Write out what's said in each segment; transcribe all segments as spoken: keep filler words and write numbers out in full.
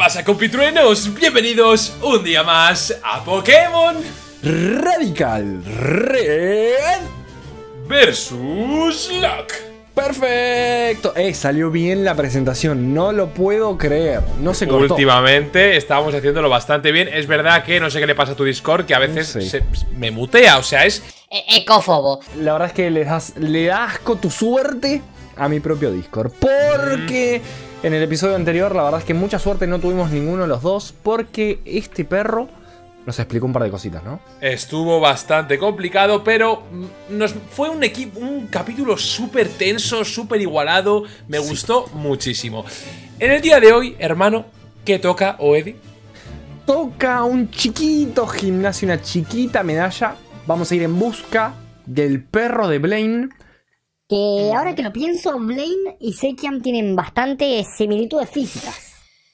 pasa, compitruenos? Bienvenidos un día más a Pokémon Radical Red versus. Lock. Perfecto. Eh, salió bien la presentación, no lo puedo creer. No se cortó. Últimamente estábamos haciéndolo bastante bien. Es verdad que no sé qué le pasa a tu Discord, que a veces Sí. se, me mutea, o sea, es... E- Ecófobo. La verdad es que le das, le da asco tu suerte a mi propio Discord. Porque mm. en el episodio anterior la verdad es que mucha suerte no tuvimos ninguno de los dos. Porque este perro nos explicó un par de cositas, ¿no? Estuvo bastante complicado, pero nos fue un equipo, un capítulo súper tenso, súper igualado. Me sí. gustó muchísimo. En el día de hoy, hermano, ¿qué toca, Oedi? Toca un chiquito gimnasio, una chiquita medalla. Vamos a ir en busca del perro de Blaine. Que ahora que lo pienso, Blaine y Sekiam tienen bastante similitudes físicas.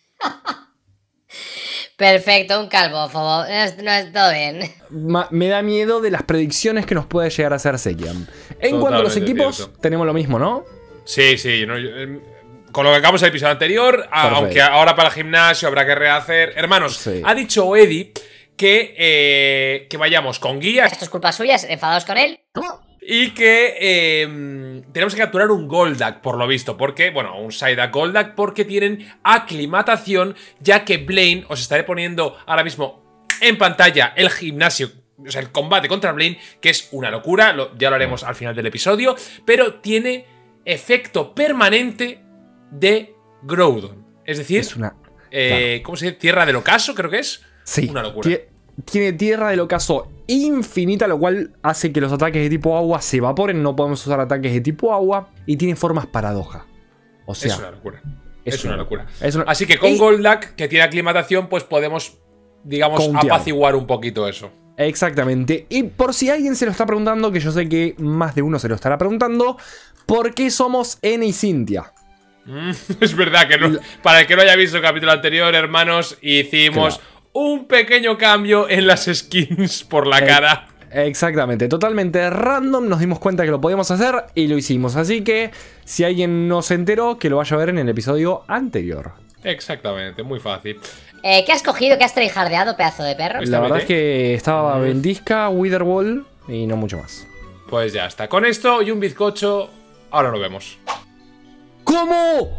Perfecto, un calvófobo. No es, no es todo bien. Ma me da miedo de las predicciones que nos puede llegar a hacer Sekiam. En cuanto a los equipos, cierto. tenemos lo mismo, ¿no? Sí, sí. No, eh, con lo que acabamos en el episodio anterior, Perfecto. aunque ahora para el gimnasio habrá que rehacer. Hermanos, sí. ha dicho Eddie que, eh, que vayamos con guía. Esto es culpa suya, enfadados con él. ¿Cómo? Y que eh, tenemos que capturar un Golduck, por lo visto. Porque, bueno, un Psyduck Golduck, porque tienen aclimatación. Ya que Blaine, os estaré poniendo ahora mismo en pantalla el gimnasio, o sea, el combate contra Blaine, que es una locura, lo, ya lo haremos al final del episodio. Pero tiene efecto permanente de Groudon. Es decir, es una... eh, claro. ¿cómo se dice? Tierra del ocaso, creo que es. Sí, una locura. Tiene tierra del ocaso infinita, lo cual hace que los ataques de tipo agua se evaporen. No podemos usar ataques de tipo agua. Y tiene formas paradoja. O sea, es una locura. Es, es una, una locura. Es una... Así que con y... Golduck, que tiene aclimatación, pues podemos, digamos, Contear. apaciguar un poquito eso. Exactamente. Y por si alguien se lo está preguntando, que yo sé que más de uno se lo estará preguntando, ¿por qué somos N y Cynthia? Mm, es verdad que no. La... Para el que no haya visto el capítulo anterior, hermanos, hicimos... Claro. un pequeño cambio en las skins por la eh, cara. Exactamente, totalmente random. Nos dimos cuenta que lo podíamos hacer y lo hicimos. Así que si alguien no se enteró, que lo vaya a ver en el episodio anterior. Exactamente, muy fácil. eh, ¿Qué has cogido? ¿Qué has tryhardeado, pedazo de perro? La verdad es que estaba Ventisca, Witherwall y no mucho más. Pues ya está, con esto y un bizcocho. Ahora nos vemos. ¿Cómo?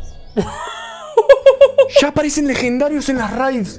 Ya aparecen legendarios en las raids.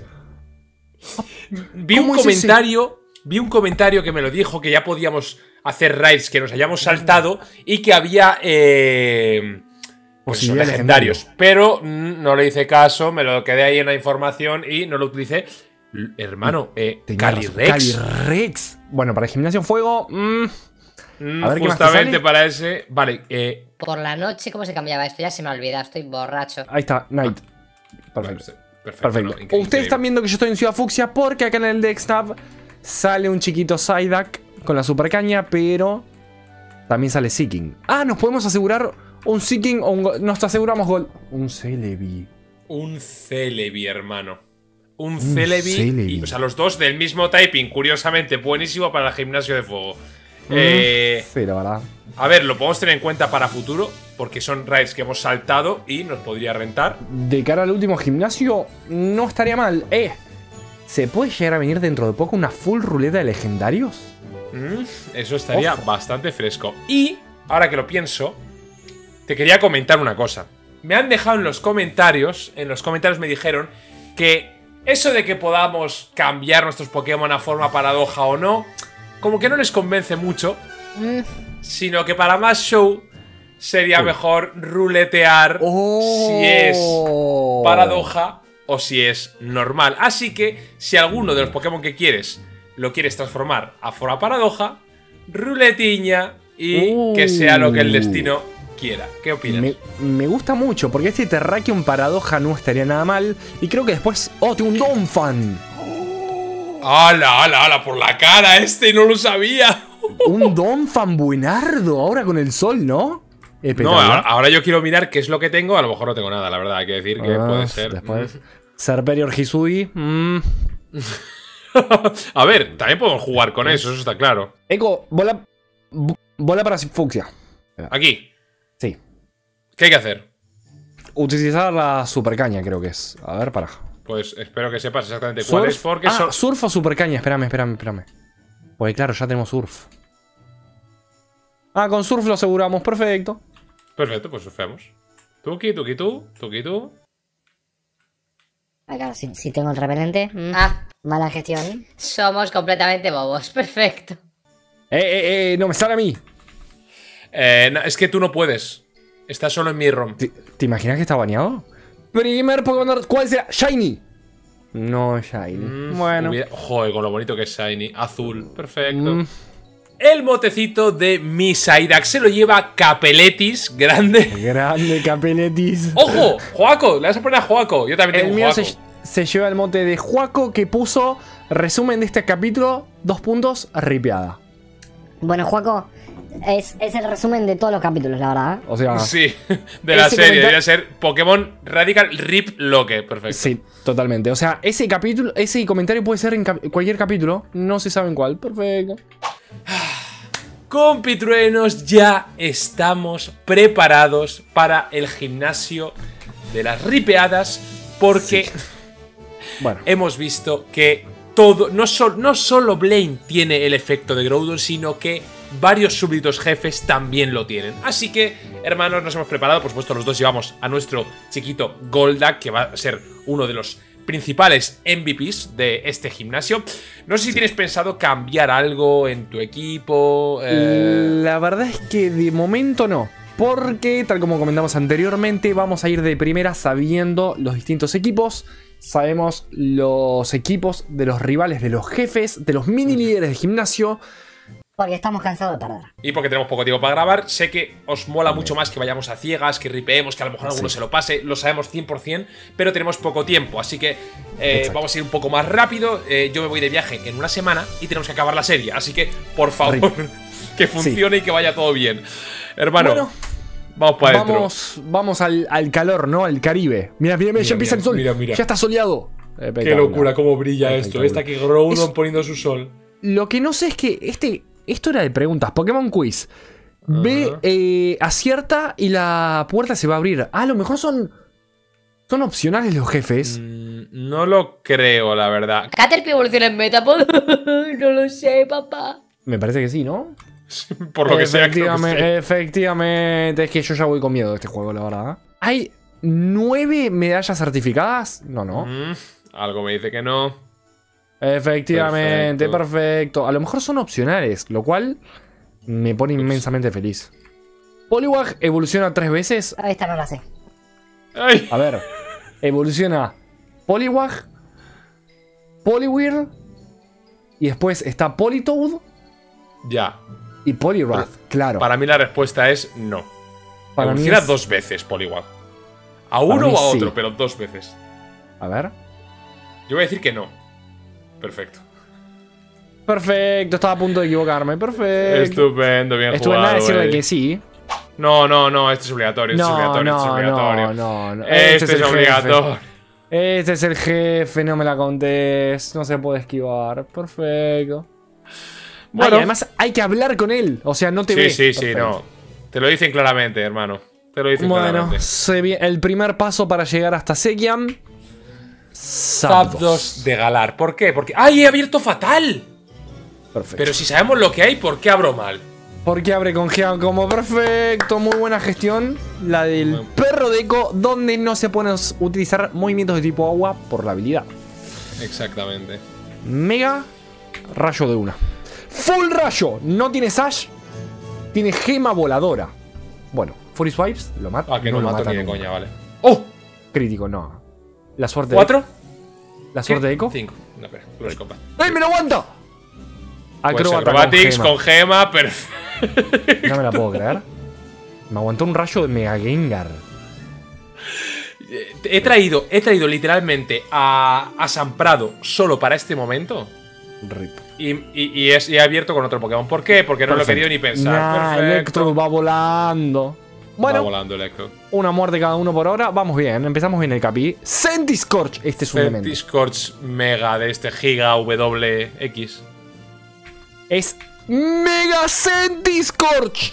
Vi un comentario, vi un comentario que me lo dijo, que ya podíamos hacer raids que nos hayamos saltado y que había eh, pues eso, legendarios. Legendario. Pero mm, no le hice caso, me lo quedé ahí en la información y no lo utilicé. Hermano, eh, Calyrex. Calyrex. Bueno, para el gimnasio fuego. Mmm, mm, a ver justamente para ese. Vale, eh. Por la noche, ¿cómo se cambiaba esto? Ya se me ha olvidado, estoy borracho. Ahí está, Night. Perfecto. Bueno, Perfecto. Perfecto. No, increíble. Ustedes están viendo que yo estoy en Ciudad Fucsia porque acá en el Dextab sale un chiquito Psyduck con la super caña, pero también sale Seeking. Ah, nos podemos asegurar un Seeking o un... Nos aseguramos gol. Un Celebi. Un Celebi, hermano. Un, un Celebi. Celebi. Y, o sea, los dos del mismo typing, curiosamente, buenísimo para el gimnasio de fuego. Mm, eh, sí, la verdad. A ver, lo podemos tener en cuenta para futuro, porque son raids que hemos saltado y nos podría rentar. De cara al último gimnasio, no estaría mal. Eh, ¿se puede llegar a venir dentro de poco una full ruleta de legendarios? Mm, eso estaría Ojo. bastante fresco. Y, ahora que lo pienso, te quería comentar una cosa. Me han dejado en los comentarios, en los comentarios me dijeron que eso de que podamos cambiar nuestros Pokémon a forma paradoja o no, como que no les convence mucho. Mm. Sino que para más show sería oh. mejor ruletear oh. si es paradoja o si es normal. Así que si alguno de los Pokémon que quieres lo quieres transformar a forma paradoja, ruletiña y uh. que sea lo que el destino quiera. ¿Qué opinas? Me, me gusta mucho porque este Terrakion paradoja no estaría nada mal. Y creo que después... ¡Oh, tengo un Donphan! ¡Hala, hala, hala! Por la cara, este no lo sabía. Un Donphan buenardo ahora con el sol, ¿no? No, ahora, ahora yo quiero mirar qué es lo que tengo. A lo mejor no tengo nada, la verdad. Hay que decir que ah, puede ser. Después, mm. Serperior Hisui. Mm. A ver, también podemos jugar con eso, eso está claro. Eco, bola, bola para Fucsia. Aquí. Sí. ¿Qué hay que hacer? Utilizar la super caña, creo que es. A ver, para. Pues espero que sepas exactamente cuál Surf. es, porque Ah, son... surf o super caña. Espérame, espérame, espérame. Porque claro, ya tenemos surf. Ah, con surf lo aseguramos. Perfecto. Perfecto, pues surfeamos. Tuki, tuki, tú, tuki, tú. Acá, si, si tengo el repelente. mm, Ah, Mala gestión. somos completamente bobos. Perfecto. Eh, eh, eh, no me sale a mí. Eh, no, es que tú no puedes. Está solo en mi ROM. ¿Te, te imaginas que está baneado? Primer Pokémon. ¿Cuál será? Shiny. No, Shiny. Mm, bueno. hubiera- Joder, con lo bonito que es Shiny. Azul, perfecto. Mm, El motecito de mi Psyduck se lo lleva Capeletis, grande. grande Capeletis. ¡Ojo! ¡Joaco! Le vas a poner a Joaco. Yo también El tengo mío Joaco. se, se lleva el mote de Juaco que puso resumen de este capítulo, dos puntos, ripeada. Bueno, Juaco, es, es el resumen de todos los capítulos, la verdad. ¿eh? O sea, Sí, de la Ese serie. comenta- Debería ser Pokémon Radical Rip Loque. Perfecto. sí, totalmente. O sea, ese capítulo, ese comentario puede ser en cap- cualquier capítulo, no se sabe en cuál. Perfecto. Compitruenos, ya estamos preparados para el gimnasio de las ripeadas. Porque Bueno, hemos visto que todo, no, sol- no solo Blaine tiene el efecto de Groudon, sino que varios súbditos jefes también lo tienen. Así que, hermanos, nos hemos preparado. Por supuesto, los dos llevamos a nuestro chiquito Goldak, que va a ser uno de los principales M V Ps de este gimnasio. No sé si tienes pensado cambiar algo en tu equipo. eh, la verdad es que de momento no. Porque, tal como comentamos anteriormente, vamos a ir de primera sabiendo los distintos equipos. Sabemos los equipos de los rivales, de los jefes, de los mini líderes de gimnasio. Porque estamos cansados de perder. Y porque tenemos poco tiempo para grabar. Sé que os mola mucho más que vayamos a ciegas, que ripeemos, que a lo mejor alguno Sí. se lo pase. Lo sabemos cien por cien, pero tenemos poco tiempo. Así que eh, Exacto. vamos a ir un poco más rápido. Eh, yo me voy de viaje en una semana y tenemos que acabar la serie. Así que, por favor, que funcione y que vaya todo bien. Hermano, Bueno, vamos para adentro. Vamos, vamos al, al calor, ¿no? Al Caribe. Mira, mira, mira, Mira, ya empieza mira, el sol. mira, mira. Ya está soleado. Qué Espectacular. locura, cómo brilla esto. Espectacular. Está aquí Groudon Es- poniendo su sol. Lo que no sé es que este, esto era de preguntas. Pokémon Quiz. Ve, Ajá. eh, acierta y la puerta se va a abrir. Ah, a lo mejor son. Son opcionales los jefes. Mm, no lo creo, la verdad. ¿Caterpie evoluciona en Metapod? No lo sé, papá. Me parece que sí, ¿no? Por lo que sea, creo que efectivamente, sí. efectivamente. Es que yo ya voy con miedo de este juego, la verdad. ¿Hay nueve medallas certificadas? No, no. Mm, algo me dice que no. Efectivamente, Perfecto. perfecto. A lo mejor son opcionales, lo cual me pone inmensamente feliz. Poliwag evoluciona tres veces. Ah, esta no la sé. Ay. A ver, evoluciona Poliwag, Poliwhirl, y después está Politoed Ya. y Poliwrath. Claro. Para mí la respuesta es no. Para mí Evoluciona es- dos veces Poliwag. A uno mí o a sí. otro, pero dos veces. A ver. Yo voy a decir que no. Perfecto. Perfecto, estaba a punto de equivocarme. Perfecto. Estupendo, bien Estuve en jugado. nada de decirle Eddie. que sí. No, no, no, este es obligatorio, este es No, obligatorio, este es no, obligatorio. no, no, no. Este, es, el jefe. obligatorio. Este es el jefe, no me la contés. No se puede esquivar. Perfecto. Bueno. Ay, además hay que hablar con él. O sea, no te Sí, ve. sí, sí, Perfecto. no. Te lo dicen claramente, hermano. Te lo dicen Bueno, claramente. se vi- el primer paso para llegar hasta Sekiam. Zapdos de Galar. ¿Por qué? Porque. ¡Ay, he abierto fatal! Perfecto. Pero si sabemos lo que hay, ¿por qué abro mal? Porque abre con Gean como perfecto. Muy buena gestión. La del Bueno. perro de eco, donde no se pueden us- utilizar movimientos de tipo agua por la habilidad. Exactamente. Mega rayo de una. Full rayo. No tiene Sash. Tiene gema voladora. Bueno, Fury Swipes lo mata. Ah, que no, lo mato mata ni de nunca. coña, vale. ¡Oh! Crítico, no. La suerte ¿Cuatro? de La suerte de eco. Cinco. No, espera. Glory Combat. ¡Ay, me lo aguanta! Pues Acróbata con Acrobatics gema. con gema, perfecto. No me la puedo creer. Me aguantó un rayo de Mega Gengar. He traído, he traído literalmente a, a San Prado solo para este momento. Rip. Y, y, y es, y he abierto con otro Pokémon. ¿Por qué? Porque no lo he Perfecto. querido ni pensar. Nah, Perfecto. Electro va volando. Va Bueno, volando Electro. una muerte cada uno por hora. Vamos bien, empezamos bien el capi. Centiscorch, este es un elemento. Centiscorch Mega de este Giga W X. Es Mega Centiscorch.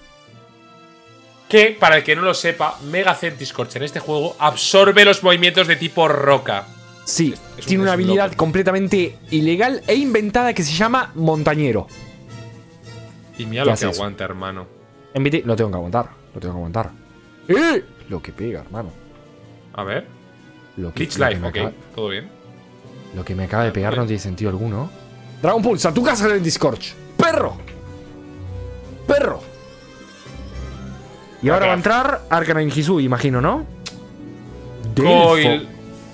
Que, para el que no lo sepa, Mega Centiscorch en este juego absorbe los movimientos de tipo roca. Sí, es un- tiene una es un habilidad loco. completamente ilegal e inventada que se llama Montañero. Y mira ¿Qué lo hace que eso? aguanta, hermano. En V T lo tengo que aguantar, lo tengo que aguantar. ¡Eh! Lo que pega, hermano. A ver. Lo que, Glitch lo que Life, me ok. acaba, Todo bien. lo que me acaba de Ah, pegar vale. no tiene sentido alguno. Dragon Pulse, a tu casa en el Discord. ¡Perro! ¡Perro! Y ahora va a entrar Arcanine Hisui, imagino, ¿no? Coil. Delfo.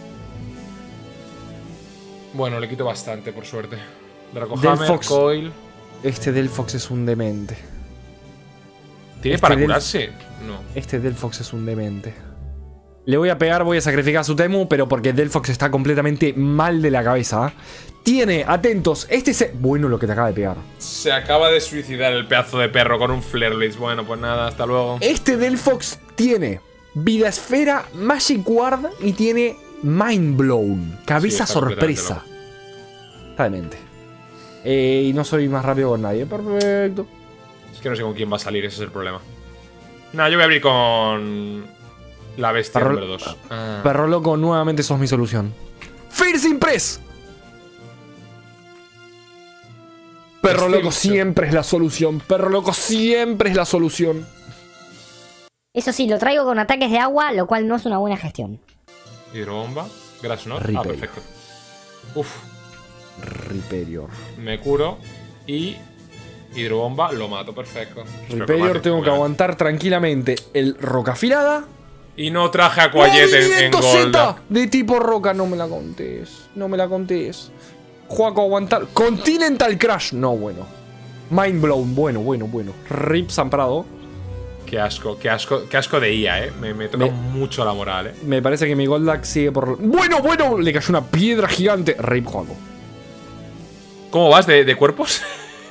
Bueno, le quito bastante, por suerte. Dracohammer, Delphox. Coil. Este Delphox es un demente. ¿Tiene Este para Delph- curarse? No. Este Delphox es un demente. Le voy a pegar, voy a sacrificar a su Temu, pero porque Delphox está completamente mal de la cabeza. Tiene, atentos, este se... Bueno, lo que te acaba de pegar. Se acaba de suicidar el pedazo de perro con un Flare Blitz. Bueno, pues nada, hasta luego. Este Delphox tiene Vida Esfera, Magic Ward y tiene Mind Blown. Cabeza Sí, está completamente sorpresa. Está demente. Eh, y no soy más rápido con nadie. Perfecto. Es que no sé con quién va a salir, ese es el problema. Nada, yo voy a abrir con la bestia Perro- número dos. Ah. Perro loco, nuevamente sos mi solución. First Impress. Perro Este loco bicho. siempre es la solución. Perro loco siempre es la solución. Eso sí, lo traigo con ataques de agua, lo cual no es una buena gestión. Hidrobomba. Grass Knot. Ah, Ripel. perfecto. Uf, Riperior. me curo. Y hidrobomba lo mato, perfecto. Espero que lo Riperior mate, tengo que obviamente. aguantar tranquilamente el roca afilada. Y no traje a Quiet en, en ¡Movimiento Z! Golda. De tipo roca, no me la contés. No me la contés. Juaco aguantar. Continental Crash. No, bueno. Mind Blown. Bueno, bueno, bueno. Rip Zamprado. Qué asco, qué asco, qué asco de I A, eh. Me, me toca Me- mucho la moral, eh. Me parece que mi Goldak sigue por... Bueno, bueno. Le cayó una piedra gigante. Rip Juaco. ¿Cómo vas de, de cuerpos?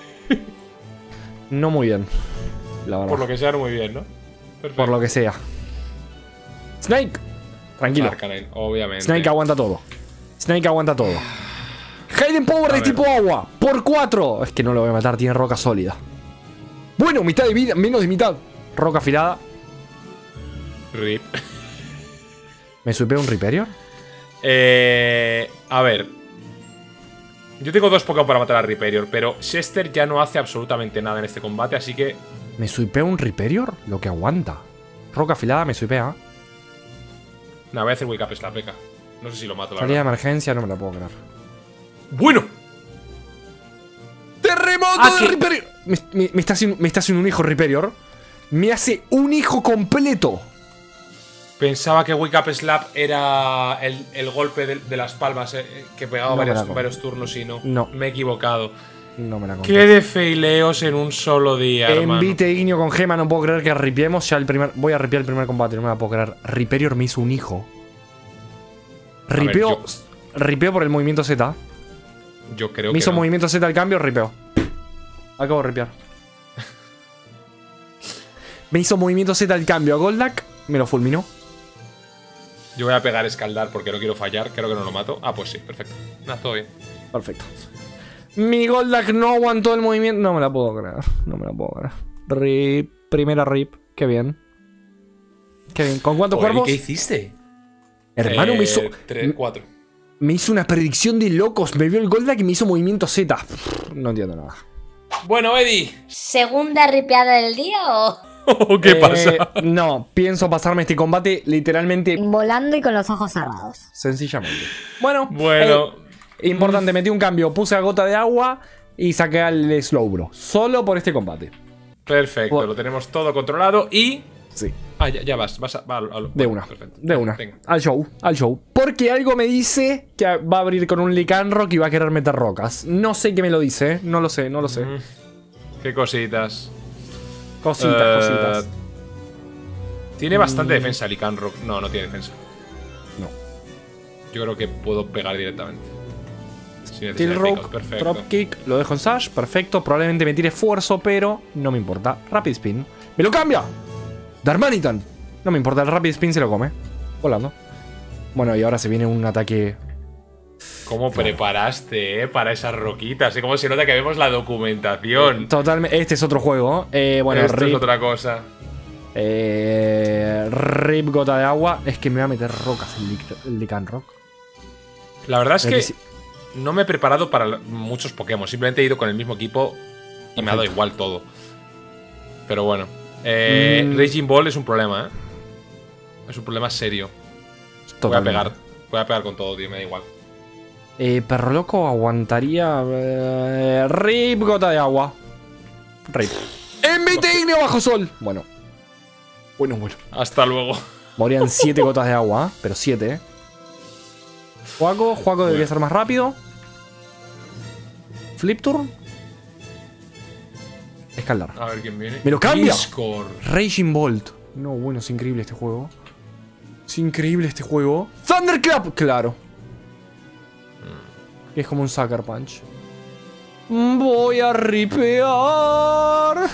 No muy bien. La verdad. Por lo que sea, no muy bien, ¿no? Perfecto. Por lo que sea. Snake. Tranquilo. Arcanine, obviamente. Snake aguanta todo. Snake aguanta todo. Hidden Power A de ver. tipo agua. Por cuatro. Es que no lo voy a matar. Tiene roca sólida. Bueno, mitad de vida. Menos de mitad. Roca afilada. Rip. ¿Me supeo un Riperior? Eh, a ver. Yo tengo dos Pokémon para matar a Riperior, pero Chester ya no hace absolutamente nada en este combate, así que... ¿Me supeo un Riperior? Lo que aguanta. Roca afilada me supea. Nada, voy a hacer Wake Up Slap, Beca. No sé si lo mato, la Salida de verdad. emergencia, no me la puedo creer. ¡Bueno! ¡Terremoto Ah, de ¿qué? Riperior! Me, me- me está haciendo, me está haciendo un hijo Riperior. Me hace un hijo completo. Pensaba que Wake Up Slap era el, el golpe de, de las palmas eh, que pegaba No me la varios, compro. varios turnos y no. No. Me he equivocado. No me la Qué conté. de feileos en un solo día, hermano. Envite Ignio con gema, no puedo creer que ripiemos ya el primer. Voy a ripear el primer combate, no me la puedo creer. Riperior me hizo un hijo. ver, Ripeo. yo- Ripeo por el movimiento Z. Yo creo Me que hizo no. movimiento Z al cambio, ripeo. Acabo de ripear. Me hizo movimiento Z al cambio a Goldak, me lo fulminó. Yo voy a pegar escaldar porque no quiero fallar. Creo que no lo mato. Ah, pues sí, perfecto. Nada, todo bien. Perfecto. Mi Goldak no aguantó el movimiento. No me la puedo creer. No me la puedo creer. Rip. Primera rip. Qué bien. Qué bien. ¿Con cuántos Joder, ¿y cuervos? ¿Qué hiciste? Hermano, me hizo. tres, cuatro. Me hizo una predicción de locos. Me vio el Goldak y me hizo movimiento Z. No entiendo nada. Bueno, Eddie. ¿Segunda ripeada del día o...? ¿Qué Eh, pasa? No, pienso pasarme este combate literalmente. Volando y con los ojos cerrados. Sencillamente. Bueno. Bueno. eh, importante, metí un cambio. Puse a gota de agua y saqué al Slowbro. Solo por este combate. Perfecto, Bueno. lo tenemos todo controlado y... Sí. Ah, ya, ya vas, vas a... va al- al- De bueno, una. Perfecto. De una. Venga. Al show. Al show. Porque algo me dice que va a abrir con un Lycanroc y va a querer meter rocas. No sé qué me lo dice. ¿eh? No lo sé, no lo sé. Mm, Qué cositas. Cositas, Eh, cositas. Tiene bastante Mm. defensa Lycanroc. No, no tiene defensa. No. Yo creo que puedo pegar directamente. Sin necesidad Steel de Rock, takeout, perfecto. Dropkick, lo dejo en Sash, perfecto. Probablemente me tire esfuerzo, pero no me importa. Rapid Spin. ¡Me lo cambia! Darmanitan. No me importa, el Rapid Spin se lo come. Volando. Bueno, y ahora se viene un ataque. ¿Cómo preparaste, eh? Para esas roquitas. ¿eh? ¿Cómo se nota que vemos la documentación? Totalmente. Este es otro juego. Eh, bueno, Esto Rip, es otra cosa. eh, Rip gota de agua. Es que me va a meter rocas el, Lic- el Lycanroc. La verdad es Pero que que sí. no me he preparado para muchos Pokémon. Simplemente he ido con el mismo equipo y me ha dado igual todo. Pero bueno. Eh, Mm. Raging Ball es un problema, ¿eh? Es un problema serio. Totalmente. Voy a pegar. Voy a pegar con todo, tío. Me da igual. Eh, perro loco aguantaría. Eh, rip, gota de agua. Rip. Envite ignio bajo sol. Bueno. Bueno, bueno. Hasta luego. Morían siete gotas de agua, ¿eh? Pero siete, ¿eh? Juaco, Juaco debería ser más rápido. Flip Turn. Escalar. A ver quién viene. ¡Me lo cambia! Discord. Raging Bolt. No, bueno, es increíble este juego. Es increíble este juego. Thunderclap, claro. Que es como un Sucker Punch. Voy a ripear.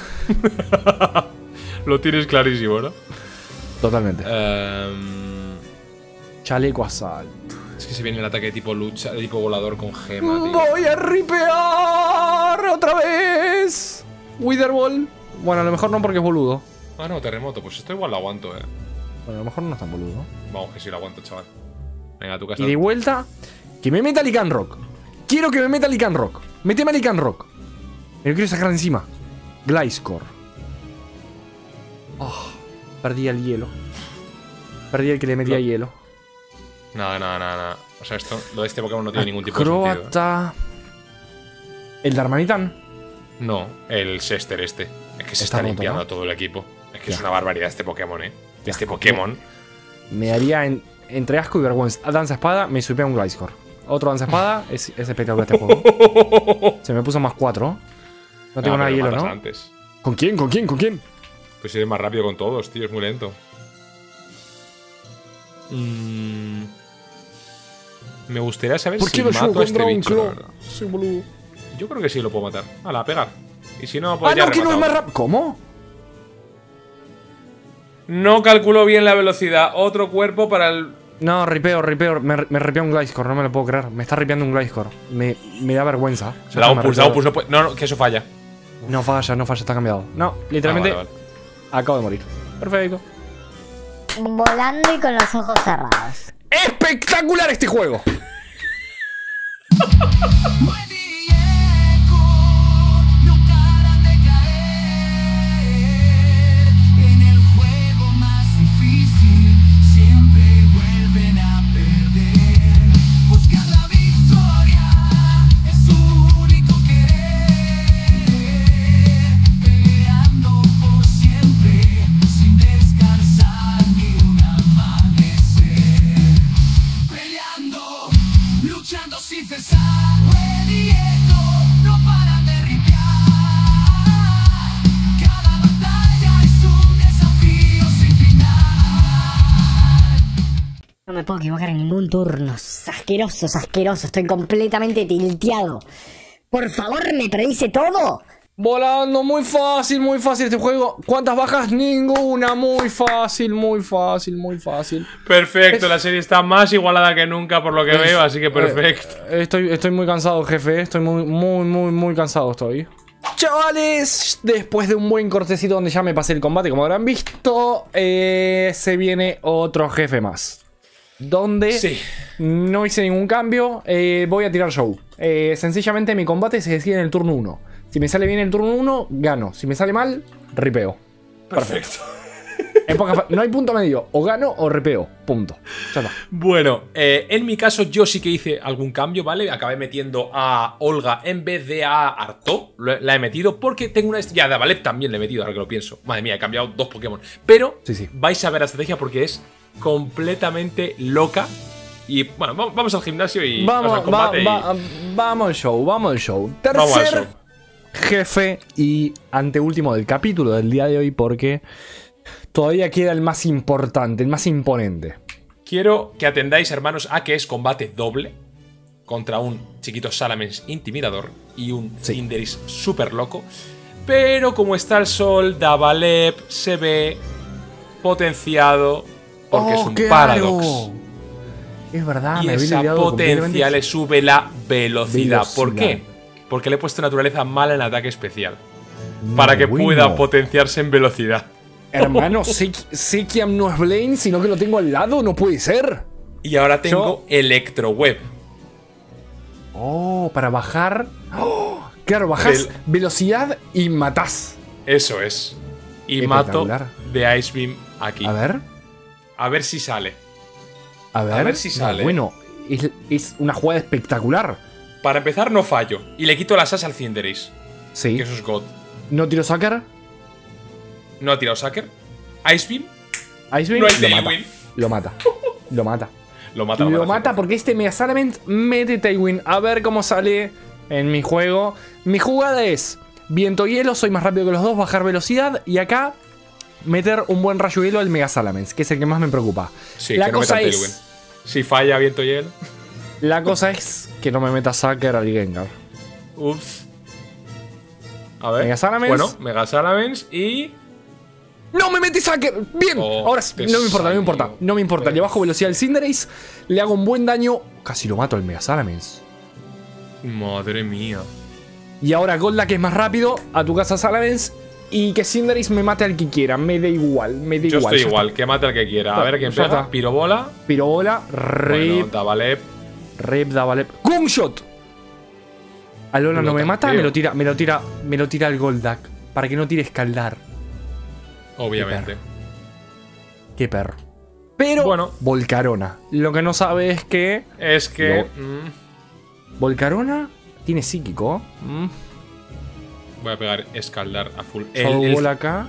Lo tienes clarísimo, ¿no? Totalmente. Ehm, Chaleco asalto. es que se viene el ataque de tipo lucha, de tipo volador con gema, tío. Voy a ripear otra vez. Wither Ball. Bueno, a lo mejor no porque es boludo. Ah, no, terremoto. Pues esto igual lo aguanto, eh. Bueno, a lo mejor no es tan boludo. Vamos, que sí lo aguanto, chaval. Venga, tu casa. Y de vuelta, que me meta Lycanroc. Quiero que me meta Lycanroc. Méteme a Lycanroc. Me lo quiero sacar de encima. Gliscor. Oh, perdí el hielo. Perdí el que le metía Lo- hielo. Nada, nada, nada, nada. O sea, esto, lo de este Pokémon no tiene ningún tipo de sentido. ¿eh? Croata. El Darmanitan. No, el Sester este. Es que se Está está, roto, limpiando ¿no? a todo el equipo. Es que Ya. es una barbaridad este Pokémon, eh. Ya. Este Pokémon. Me daría en- entre asco y vergüenza. A Danza Espada me supea un Gliscor. Otro Danza Espada es, es espectacular este juego. Se me puso más cuatro. No tengo Ah, nada de pero hielo, matas ¿no? antes. ¿Con quién? ¿Con quién? ¿Con quién? Pues eres más rápido con todos, tío. Es muy lento. Mm, Me gustaría saber ¿Por si qué lo mato llevo a con este Dragon bicho, la Claw? verdad. Soy boludo. Yo creo que sí lo puedo matar. Hala, a pegar. Y si no, Ah, pues ya no, que no es rematado. más rápido. ¿Cómo? No calculó bien la velocidad. Otro cuerpo para el... No, ripeo, ripeo. Me, me ripea un Gliscor, no me lo puedo creer. Me está ripeando un Gliscor. Me, me da vergüenza. Ya Da está, un me pulse, da un ripeo. pulse. No, puede- no, no, que eso falla. No falla, no falla, está cambiado. No, literalmente Ah, vale, vale. acabo de morir. Perfecto. Volando y con los ojos cerrados. ¡Espectacular este juego! No paran de caer en el juego más difícil, siempre vuelven a perder. Buscar la victoria es su único querer, peleando por siempre, sin descansar ni un amanecer. Peleando, luchando sin cesar. Ready, echo, no paran de ripear. Cada batalla es un desafío sin final. No me puedo equivocar en ningún turno. Es asqueroso, es asqueroso. Estoy completamente tilteado. Por favor, ¿me predice todo? Volando, muy fácil, muy fácil este juego. ¿Cuántas bajas? Ninguna. Muy fácil, muy fácil, muy fácil. Perfecto, la serie está más igualada que nunca por lo que veo, así que perfecto. Eh, estoy, estoy muy cansado, jefe. Estoy muy, muy, muy, muy cansado estoy. Chavales, después de un buen cortecito donde ya me pasé el combate, como habrán visto, eh, se viene otro jefe más. Donde Sí. no hice ningún cambio, eh, voy a tirar show. Eh, sencillamente mi combate se decide en el turno uno. Si me sale bien el turno uno, gano. Si me sale mal, ripeo. Perfecto. En pocas pa- no hay punto medio. O gano o ripeo. Punto. Ya está. Bueno, eh, en mi caso yo sí que hice algún cambio, ¿vale? Acabé metiendo a Olga en vez de a Arto. Lo- La he metido porque tengo una... Ya, de Avalep también le he metido, ahora que lo pienso. Madre mía, he cambiado dos Pokémon. Pero Sí, sí. vais a ver la estrategia porque es completamente loca. Y bueno, va- vamos al gimnasio y Vamos, al va- combate. y- va- vamos al show, vamos al show. Tercer Vamos al show. jefe y anteúltimo del capítulo del día de hoy porque todavía queda el más importante, el más imponente. Quiero que atendáis, hermanos, a que es combate doble contra un chiquito Salamence intimidador y un Sí. Cinderace súper loco. Pero como está el sol, Davalep se ve potenciado porque es un Paradox. Es verdad, Y me había esa olvidado potencia completamente. le sube la velocidad. ¿Por Velocidad. qué? Porque le he puesto naturaleza mala en ataque especial. Para que Bueno. pueda potenciarse en velocidad. Hermano, Sekiam no es Blaine, sino que lo tengo al lado, no puede ser. Y ahora tengo Electro Web. Oh, para bajar. Oh, claro, bajás Del- velocidad y matás. Eso es. Y mato Espectacular. de Ice Beam aquí. A ver. A ver si sale. A ver, ver si No, sale. bueno, es, es una jugada espectacular. Para empezar, no fallo. Y le quito las as al Cinderace. Sí. Que eso es God. No tiro Sucker. No ha tirado Sucker. Ice Beam. Ice Beam. No hay lo mata. Tailwind. Lo mata. Lo mata. Lo mata. Lo mata porque este Mega Salamence mete Tailwind. A ver cómo sale en mi juego. Mi jugada es viento hielo, soy más rápido que los dos, bajar velocidad. Y acá meter un buen rayo hielo al Mega Salamence, que es el que más me preocupa. Sí, la que no cosa meta es. Tailwind. Si falla viento y hielo. La cosa es que no me meta Sucker al Gengar. Ups. A ver. Mega Salamence. Bueno, Mega Salamence y. ¡No me metí Sucker! ¡Bien! Oh, Ahora sí, te no me importa, no me importa. salió. No me importa. Le Pero- bajo velocidad al Cinderace, le hago un buen daño. Casi lo mato al Mega Salamence. Madre mía. Y ahora Golda, que es más rápido, a tu casa Salamence. Y que Cinderace me mate al que quiera. Me da igual, me da Yo igual. estoy ya igual, que mate al que quiera. A Bueno, ver quién ya pega. está. Pirobola. está. Pirobola, Bueno, Rip, Davalep. Rip, Davalep. ¡Gumshot! Alola no Lo me mata, tanqueo. me lo tira, me lo tira, me lo tira al Goldak. Para que no tire escaldar. Obviamente. Qué perro. Pero, Bueno. Volcarona. Lo que no sabe es que Es que. mm, Volcarona tiene psíquico. Mm. voy a pegar escaldar a full. El- Shadow el- Ball acá.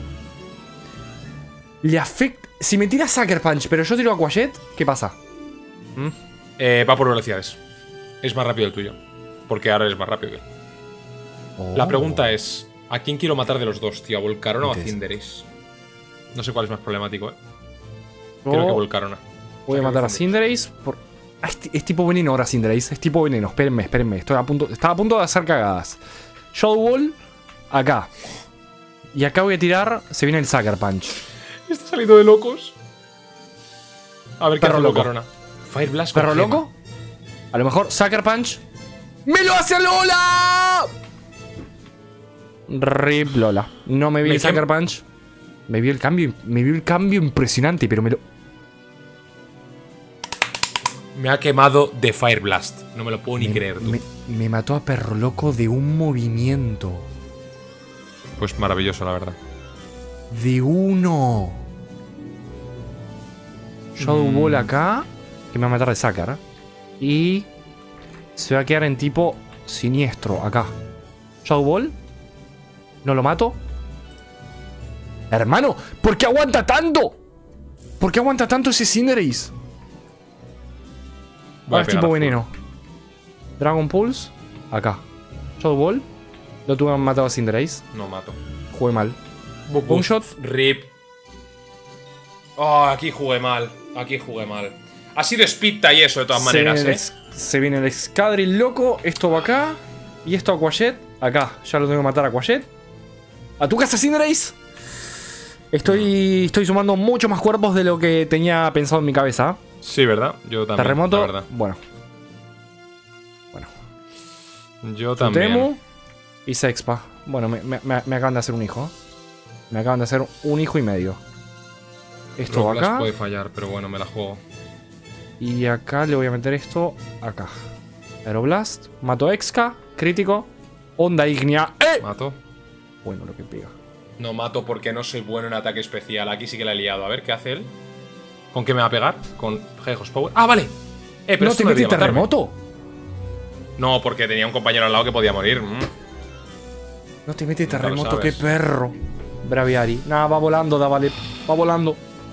Le afecta. Si me tira Sucker Punch, pero yo tiro Aquajet, ¿qué pasa? ¿Mm? eh, va por velocidades. Es más rápido el tuyo. Porque ahora es más rápido que él. La Oh. pregunta es: ¿a quién quiero matar de los dos, tío? ¿A Volcarona o a Entonces- Cinderace? No sé cuál es más problemático, eh. Yo Creo que Volcarona. voy a matar a Cinderace. Por... Ah, es, es tipo veneno ahora Cinderace. Es tipo veneno. Espérenme, espérenme. Estoy a punto, estaba a punto de hacer cagadas. Shadow Ball acá. Y acá voy a tirar. Se viene el Sucker Punch. Está saliendo de locos. A ver qué Perro hace loco. Volcarona. Fire Blast con ¿Perro gema. loco? A lo mejor Sucker Punch. ¡Me lo hace Lola! Rip Lola. No me vi Me el Sucker quem- Punch. Me vio el cambio. Me vio el cambio impresionante, pero me lo. Me ha quemado de Fire Blast. No me lo puedo ni me, creer, tú. me- me mató a Perro Loco de un movimiento. Pues maravilloso, la verdad. De uno. Shadow Mm. Ball acá. Que me va a matar de Sucker. Y. Se va a quedar en tipo siniestro acá. Shadow Ball. No lo mato. Hermano, ¿por qué aguanta tanto? ¿Por qué aguanta tanto ese Cinderace? Voy a Ahora es pegar tipo a full. veneno. Dragon Pulse. Acá. Shadow Ball. Lo tuve matado a Cinderace. No mato. Jugué mal. Book Un shot. Rip. Oh, aquí jugué mal. Aquí jugué mal. Ha sido Spita y eso, de todas maneras, se, eh. se viene el Excadrill loco. Esto va acá. Y esto Aquajet. Acá. Ya lo tengo que matar a Aquajet. A tu casa, Cinderace. Estoy, estoy sumando mucho más cuerpos de lo que tenía pensado en mi cabeza. Sí, ¿verdad? Yo también. Terremoto. La verdad. Bueno. Bueno. Yo también. Temu y Sexpa. Bueno, me, me- me- me acaban de hacer un hijo. Me acaban de hacer un hijo y medio. Esto va Rock Blast acá. puede fallar, pero bueno, me la juego. Y acá le voy a meter esto acá. Aeroblast. Mato Exca. Crítico. Onda Ignea. ¡Eh! Mato. Bueno, lo que pega. No mato porque no soy bueno en ataque especial. Aquí sí que la he liado. A ver, ¿qué hace él? ¿Con qué me va a pegar? Con G-Host Power. ¡Ah, vale! Eh, pero ¿No esto te debería metiste matarme. terremoto? No, porque tenía un compañero al lado que podía morir. Mm. No te metes Nunca lo terremoto, qué sabes. perro. Braviari. Nada, va volando, da vale. Va volando.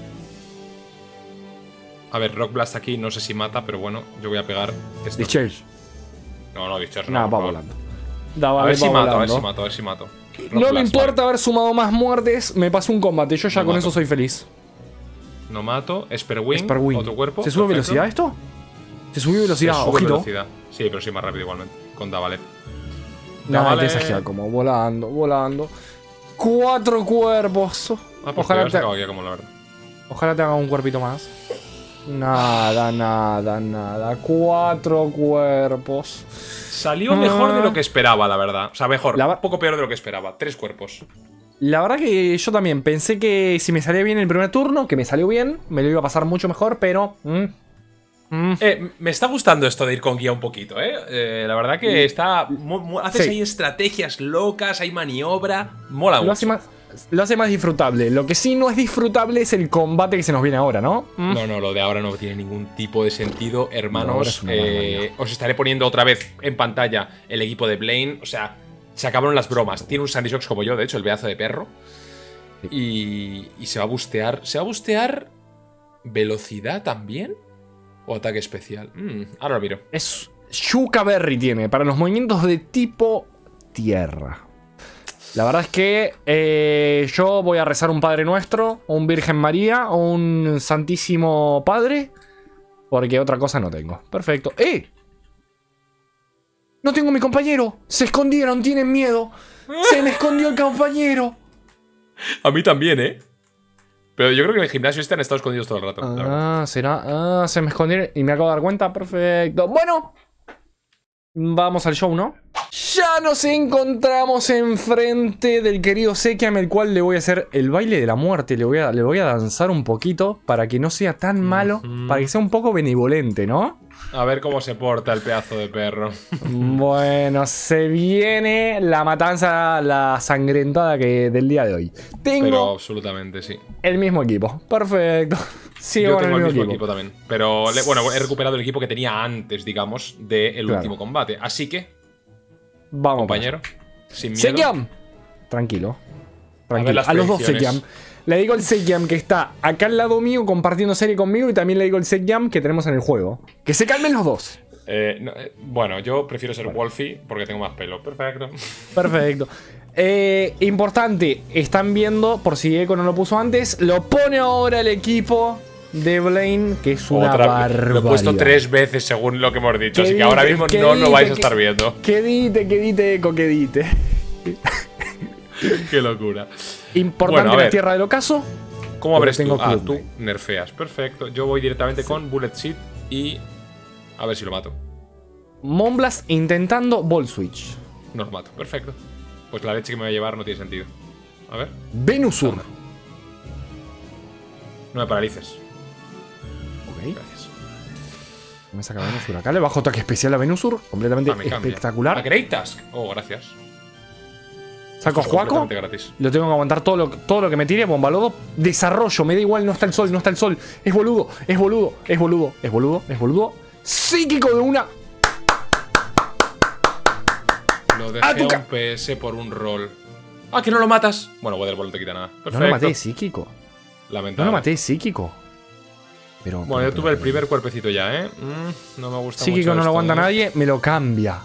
A ver, Rock Blast aquí no sé si mata, pero bueno, yo voy a pegar esto. Discharge. No, no, Discharge no. Nada, por va favor. volando. Da A vale, ver si va mato, a ver volando. si mato, a ver si mato. Rock No me Blast, importa vale. haber sumado más muertes. Me pasó un combate. Yo ya No con mato. eso soy feliz. No mato. Esper Wing, Esper Wing. otro cuerpo. ¿Se sube perfecto. velocidad esto? Se subió Se velocidad, sube ojito. velocidad. Sí, pero soy más rápido igualmente. Con Davalep. Nada, Davale. te sagia como volando, volando. Cuatro cuerpos. Ah, pues Ojalá ojalá te, acabo aquí como la verdad. ojalá te haga un cuerpito más. Nada, nada, nada. Cuatro cuerpos. Salió mejor de lo que esperaba, la verdad. O sea, mejor. La va- Un poco peor de lo que esperaba. Tres cuerpos. La verdad que yo también pensé que si me salía bien el primer turno, que me salió bien, me lo iba a pasar mucho mejor, pero... mm, Mm. Eh, me está gustando esto de ir con guía un poquito, ¿eh? Eh, la verdad que está... mu- mu- haces Sí. ahí estrategias locas, hay maniobra. Mola Lo mucho. hace, más, lo hace más disfrutable. Lo que sí no es disfrutable es el combate que se nos viene ahora, ¿no? Mm. No, no, lo de ahora no tiene ningún tipo de sentido, No, ahora hermanos. es una eh, barbaridad. os estaré poniendo otra vez en pantalla el equipo de Blaine. O sea, se acabaron las bromas. Tiene un Sandy Shocks como yo, de hecho, el pedazo de perro. Y, y se va a bustear. ¿Se va a bustear velocidad también? ¿O ataque especial? Mm, ahora lo miro. Es Yuka Berry tiene para los movimientos de tipo tierra. La verdad es que eh, yo voy a rezar un Padre Nuestro, o un Virgen María, o un Santísimo Padre, porque otra cosa no tengo. Perfecto. ¡Eh! No tengo a mi compañero. Se escondieron, tienen miedo. Se me escondió el compañero. A mí también, ¿eh? Pero yo creo que en el gimnasio este han estado escondidos todo el rato. la verdad. Ah, será. Ah, se me escondieron y me acabo de dar cuenta. Perfecto. Bueno, vamos al show, ¿no? Ya nos encontramos enfrente del querido Sekiam, el cual le voy a hacer el baile de la muerte. Le voy a, le voy a danzar un poquito para que no sea tan malo, Ujú. para que sea un poco benevolente, ¿no? A ver cómo se porta el pedazo de perro. Bueno, se viene la matanza, la sangrentada que del día de hoy. Tengo Pero absolutamente, sí. el mismo equipo. Perfecto. Sigo Yo con tengo el el mismo mismo equipo. equipo también. Pero, le- bueno, he recuperado el equipo que tenía antes, digamos, del Claro. último combate. Así que, Vamos, compañero, sin miedo. Sekiam. Tranquilo. Tranquilo. A, las los dos predicciones. Sekiam. Le digo el Sekiam que está acá al lado mío compartiendo serie conmigo y también le digo el Sekiam que tenemos en el juego. Que se calmen los dos. Eh, no, eh, bueno, yo prefiero ser Wolfie porque tengo más pelo. Perfecto. Perfecto. Eh, importante, están viendo, por si Eco no lo puso antes, lo pone ahora el equipo de Blaine, que es una Otra barbaridad. Lo he puesto tres veces según lo que hemos dicho. ¿Qué Así que ahora dices? mismo ¿Qué no lo dices? vais a ¿Qué- estar viendo. Que dite, que dite, Eco, que dite. Qué locura. Importante Bueno, a la ver. tierra del ocaso. ¿Cómo Porque abres tú? tengo Ah, Club tú Night. nerfeas. Perfecto. Yo voy directamente con Bullet Seed y. A ver si lo mato. Monblast intentando Ball Switch. No lo mato. Perfecto. Pues la leche que me va a llevar no tiene sentido. A ver. Venusur. No me paralices. Ok. Gracias. Me saca Venusur acá. Le bajo ataque especial a Venusur. Completamente Ah, me cambia. espectacular. A Great Task. Oh, gracias. Saco Esto es Juaco. completamente gratis. Lo tengo que aguantar todo lo, todo lo que me tire. Bomba lodo. Desarrollo. Me da igual. No está el sol. No está el sol. Es boludo. Es boludo. Es boludo. Es boludo. Es boludo. Psíquico de una. Lo ¡A dejé tu a ca- un P S por un rol. Ah, que no lo matas. Bueno, Weatherball no te quita nada. Perfecto. No lo maté de psíquico. No Lamentable. lo maté de psíquico. Pero. Bueno, pero- yo tuve el pero- primer cuerpecito ya, ¿eh? Mm, no me gusta Psíquico mucho no lo esto, aguanta ¿eh? nadie. Me lo cambia.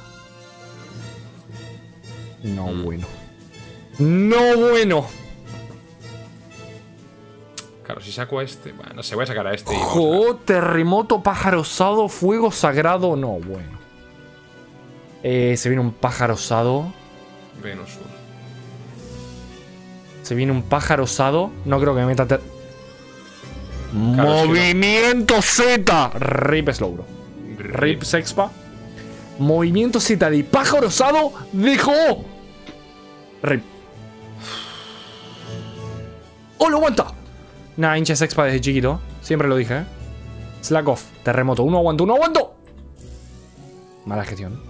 No Mm. bueno. No bueno. Claro, si saco a este. Bueno, se voy a sacar a este y vamos a- Jo, terremoto, pájaro osado, fuego sagrado. No, bueno. Eh, se viene un pájaro osado. Venusur. Se viene un pájaro osado. No creo que me meta. ter- Claro, es que Movimiento Z. Rip Slowbro. Rip Sexpa. Movimiento Z de pájaro osado. Dejó. Rip. ¡Oh, lo aguanta! Nah, hincha Sexpa desde chiquito. Siempre lo dije, ¿eh? Slack off. Terremoto. Uno aguanto, uno aguanto. Mala gestión.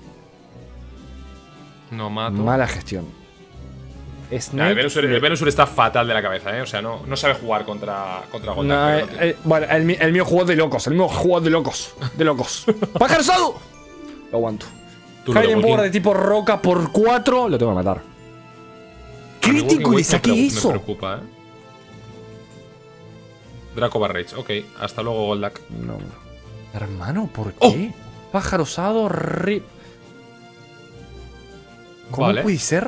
No mato. Mala gestión. Nah, Snake. el, Venusur, el Venusur está fatal de la cabeza, ¿eh? O sea, no, no sabe jugar contra, contra Golden. No, pero eh, no tiene- eh, bueno, el, mi- el mío jugó de locos. El mío jugó de locos. De locos. ¡Pájaro osado! Lo aguanto. Tú, lo de Hidden Walking- Power de tipo roca por cuatro. Lo tengo que matar. a mí Crítico, Walking le Wave me saqué preocupa- eso. Me preocupa, ¿eh? Draco Barrage, ok. Hasta luego, Goldak. No. Hermano, ¿por ¡Oh! qué? Pájaro osado, rip. ¿Cómo Vale. puede ser?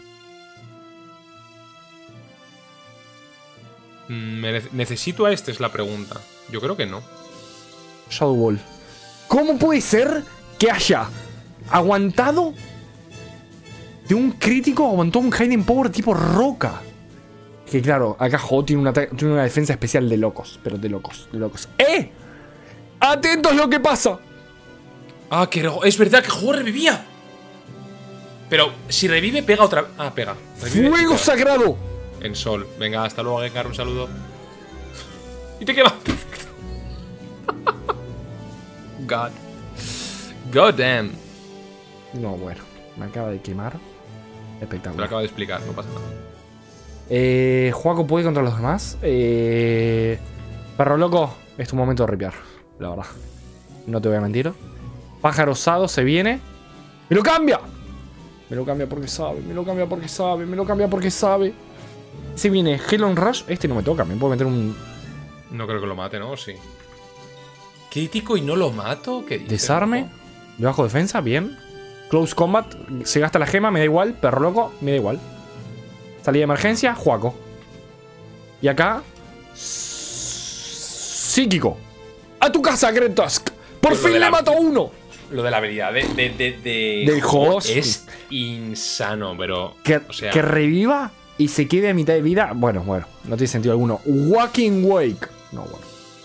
Mm, me nece- ¿Necesito a este? Es la pregunta. Yo creo que no. Shadow Ball. ¿Cómo puede ser que haya aguantado de un crítico, aguantó un Hidden Power tipo roca? Que claro, acá Ho tiene una, tiene una defensa especial de locos, pero de locos, de locos. ¡Eh! ¡Atentos lo que pasa! Ah, que re- es verdad que juego revivía. Pero si revive, pega otra vez. Ah, pega. Revive y ¡Fuego pega. sagrado! En sol. Venga, hasta luego, Gengar. Un saludo. Y te quema. God. God damn. No, bueno. Me acaba de quemar. Te lo Espectacular. acabo de explicar, no pasa nada. Eh, Juaco puede contra los demás. Eh, Perro loco, es tu momento de ripear. La verdad. No te voy a mentir. Pájaro osado se viene. ¡Me lo cambia! Me lo cambia porque sabe, me lo cambia porque sabe, me lo cambia porque sabe. Se viene Hellon Rush. Este no me toca, me puedo meter un No creo que lo mate, ¿no? Sí. Crítico y no lo mato. ¿Qué dices, desarme. loco? De bajo defensa, bien. Close combat, se gasta la gema, me da igual. Perro loco, me da igual. Salida de emergencia, Juaco. Y acá. Psíquico. ¡A tu casa, Gretosk! ¡Por Pero lo fin de le la- mato a uno! Lo de la habilidad de, de, de, de Del host. es insano, pero. Que, o sea, que reviva y se quede a mitad de vida. Bueno, bueno, no tiene sentido alguno. Walking Wake. No, bueno.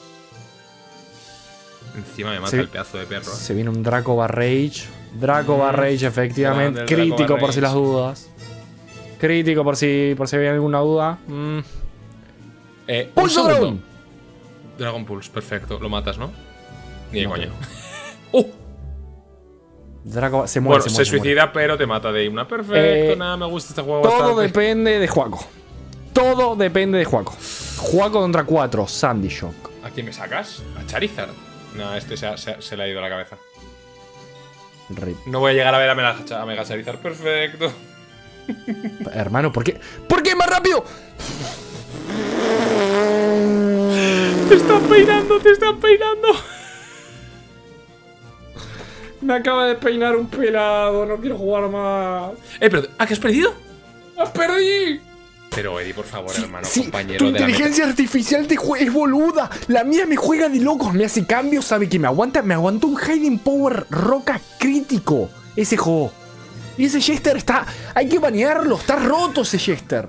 encima me mata Se- el pedazo de perro. ¿eh? Se viene un Draco Barrage. Draco Barrage, efectivamente. grande el Draco Crítico por si Barrage. las dudas. Crítico por si, por si había alguna duda. Mm. Eh, un ¡Pulso segundo. Drone! Dragon Pulse, perfecto. Lo matas, ¿no? Ni de No, coña. pero- ¡Uh! Draco se muere. Bueno, se, muere, muere. suicida, pero te mata de una. Perfecto, Eh, nada, me gusta este juego Todo bastante. depende de Juaco. Todo depende de Juaco. Juaco contra cuatro. Sandy Shock. ¿A quién me sacas? ¿A Charizard? No, este se, ha- se ha- se le ha ido la cabeza. Rip. No voy a llegar a ver a Mega, a Mega Charizard. Perfecto. Hermano, ¿por qué? ¿Por qué más rápido? Te están peinando, te están peinando. Me acaba de peinar un pelado. No quiero jugar más. Eh, pero. ¿Ah, que has perdido? ¡Has perdido! Pero, Eddie, por favor, hermano, Sí, compañero tu de la meta. inteligencia artificial te jue- es boluda. La mía me juega de locos, me hace cambios, sabe que me aguanta, me aguantó un Hiding Power roca crítico. Ese juego. Y ese Jester está. Hay que banearlo, está roto ese Jester.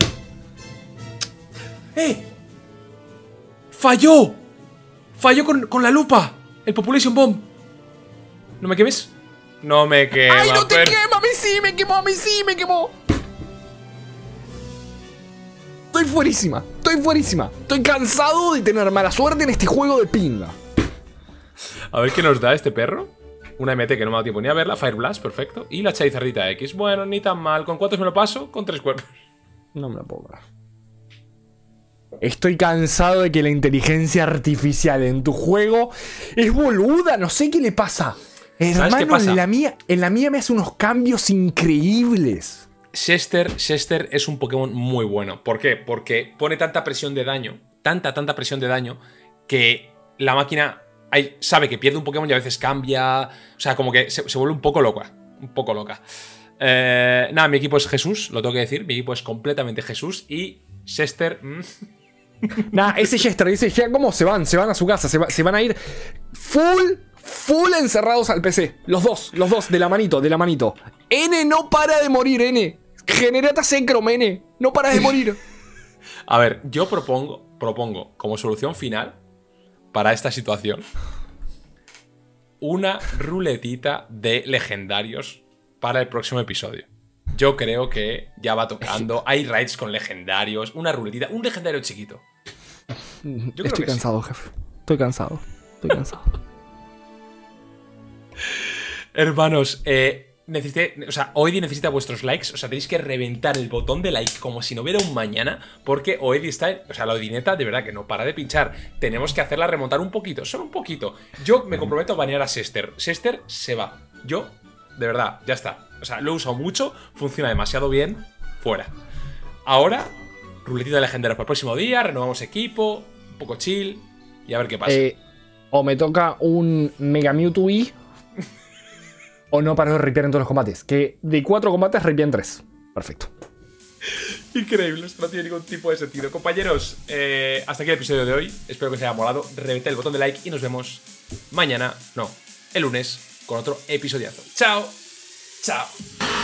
¡Eh! ¡Falló! ¡Falló con, con la lupa! El Population Bomb. ¿No me quemes? No me quema, ¡Ay, no te pero- quema! ¡A mí sí me quemó! ¡A mí sí me quemó! Estoy fuerísima, estoy fuerísima. Estoy cansado de tener mala suerte en este juego de pinga. A ver qué nos da este perro. Una M T que no me ha dado tiempo ni a verla. Fire Blast, perfecto. Y la Charizardita X. Bueno, ni tan mal. ¿Con cuántos me lo paso? Con tres cuerpos. No me lo puedo creer. Estoy cansado de que la inteligencia artificial en tu juego es boluda. No sé qué le pasa. Hermano, qué pasa? En, la mía, en la mía me hace unos cambios increíbles. Chester, Chester es un Pokémon muy bueno. ¿Por qué? Porque pone tanta presión de daño, tanta, tanta presión de daño, que la máquina hay- sabe que pierde un Pokémon y a veces cambia. O sea, como que se, se vuelve un poco loca. Un poco loca. Eh, nada, mi equipo es Jesús, lo tengo que decir. Mi equipo es completamente Jesús. Y Chester. mm, Nah, ese Jester dice, ya cómo se van, se van a su casa, se, va- se van a ir full, full encerrados al P C. Los dos, los dos, de la manito, de la manito. N no para de morir, N. Generata Secrom, N. No para de morir. A ver, yo propongo, propongo como solución final para esta situación una ruletita de legendarios para el próximo episodio. Yo creo que ya va tocando. Hay raids con legendarios, una ruletita, un legendario chiquito. Yo creo Estoy que sí. cansado, jefe. Estoy cansado. Estoy cansado. Hermanos, eh, necesité, o sea, Oedi necesita vuestros likes. O sea, tenéis que reventar el botón de like como si no hubiera un mañana. Porque Oedi está, o sea, la Odineta de verdad que no para de pinchar. Tenemos que hacerla remontar un poquito, solo un poquito. Yo me comprometo a banear a Chester. Chester se va. Yo, de verdad, ya está. O sea, lo he usado mucho, funciona demasiado bien. Fuera. Ahora, ruletita de legendarios para el próximo día. Renovamos equipo, un poco chill. Y a ver qué pasa. Eh, o me toca un Mega Mewtwo I. O no paro de ripear en todos los combates. Que de cuatro combates ripean tres. Perfecto. Increíble, esto no tiene ningún tipo de sentido. Compañeros, eh, hasta aquí el episodio de hoy. Espero que os haya molado. Reventad el botón de like y nos vemos mañana, no, el lunes, con otro episodiazo. Chao, chao.